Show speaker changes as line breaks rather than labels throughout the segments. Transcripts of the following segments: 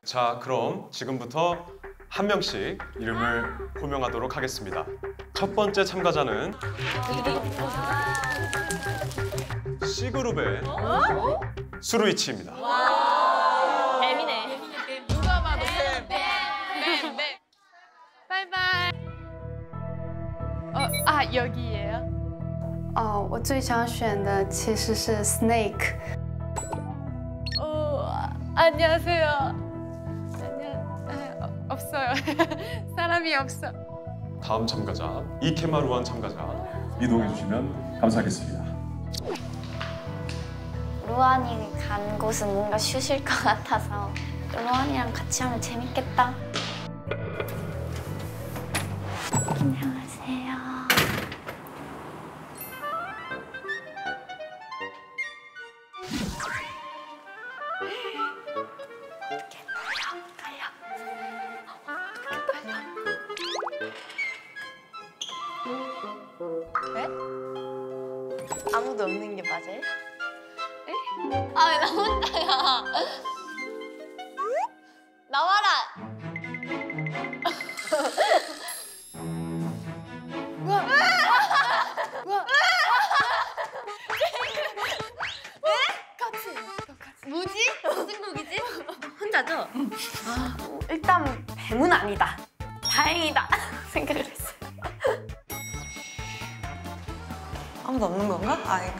자, 그럼 지금부터 한 명씩 이름을 호명하도록 하겠습니다. 첫 번째 참가자는 C그룹의 수루이치입니다.
뱀이네. 누가 봐도 뱀. 바이바이. 여기예요?
我最想选的其实是 Snake。
안녕하세요. 없어요. 사람이 없어.
다음 참가자 이케마루안 참가자
이동해 주시면 감사하겠습니다.
루안이 간 곳은 뭔가 슈실 것 같아서 루안이랑 같이 하면 재밌겠다. 안녕하세요. 어떻게 떨려?
네? 아무도 없는 게 맞아요?
왜 나 혼자야? 나와라!
뭐지? 무슨 곡이지? 혼자죠?
일단 뱀은 아니다. 다행이다 생각을 했어요.
아무도 없는 건가? 아닌가?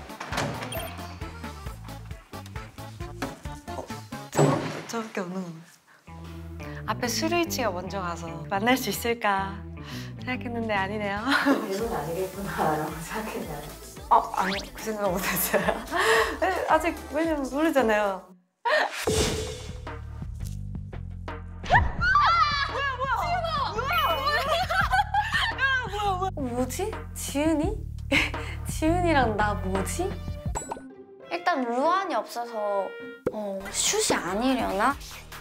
저밖에 없는 건가? 앞에 수루이치가 먼저 가서 만날 수 있을까 생각했는데 아니네요.
뱀은 아니겠구나라고 생각했나요?
아니 그 생각 못했어요. 네, 아직 왜냐면 모르잖아요.
뭐지? 지은이? 지은이랑 나 뭐지? 일단 루안이 없어서 슛이 아니려나?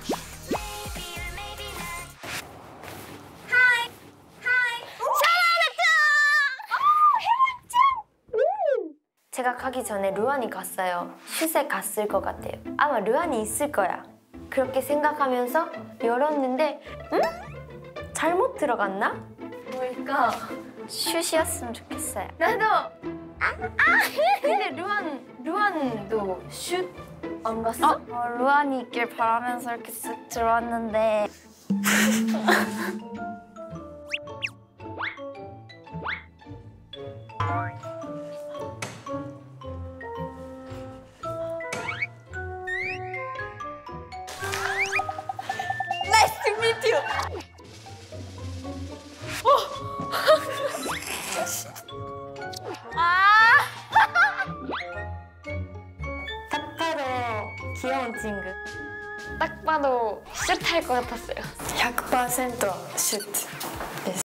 제가 가기 전에 루안이 갔어요. 슛에 갔을 것 같아요. 아마 루안이 있을 거야. 그렇게 생각하면서 열었는데 잘못 들어갔나? 뭘까? 슛이었으면 좋겠어요. 나도! 근데 루안도 슛 안 갔어? 루안이 있길 바라면서 이렇게 쓱 들어왔는데
Nice to meet you.
딱 봐도 귀여운 친구. 딱 봐도 슛 할 것 같았어요.
100% 슛です。